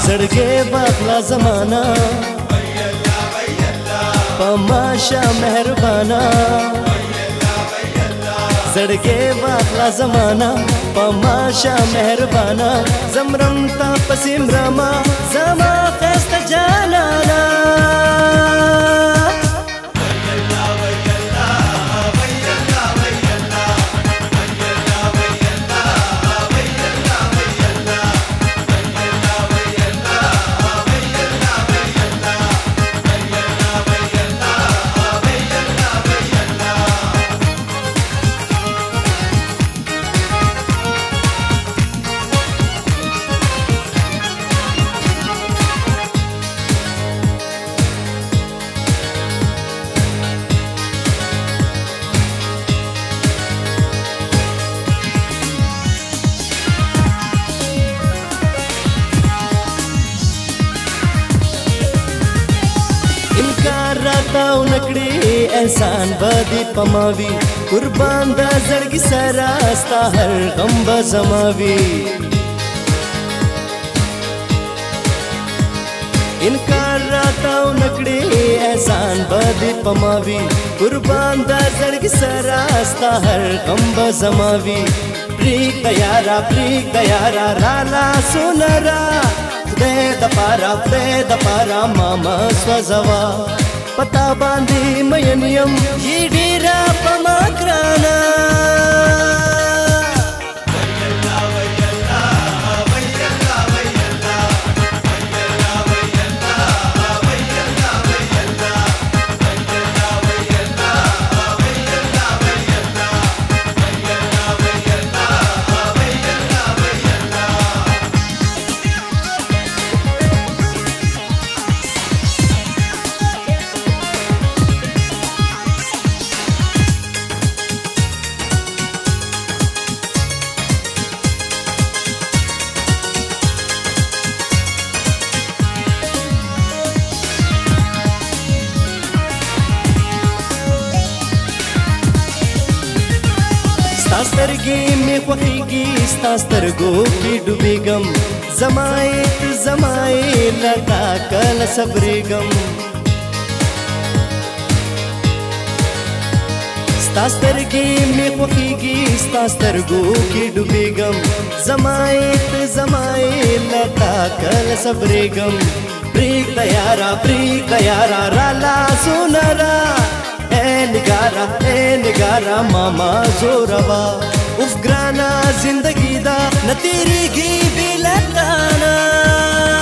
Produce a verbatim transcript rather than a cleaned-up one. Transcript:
زړګي باخلا زمانہ پماشا مهربانا زړګي باخلا زمانہ پماشا مهربانا زمرم تا پسیم رما زما خست جانانا راتا نکړي احسان بدی پماوي قربان د زړګي سره ستا هر غم به زماوي انکار راتا نکړي احسان بدی پماوي قربان د زړګي سره ستا هر غم به زماوي پریک تیارا پریک تیارا رالا سونرا خدای د پارا خدای د پارا ماما سوزوا پتا باندې مین یم یې ډیره په ما ګرانه سترګې مې خوښېږي ستا سترګو کې ډوبېږم زمایت زمایې له تا کله صبرېږم ستا سترګې مې خوښېږي ستا سترګو کې ډوبېږم زمایت زمایې له تا کله صبرېږم پرېږده یاره پرېږده یاره راله سونره نگارا اے نگارا ماما زوروا اف گرانا زندگی دا نہ تیری گی بھی لٹانا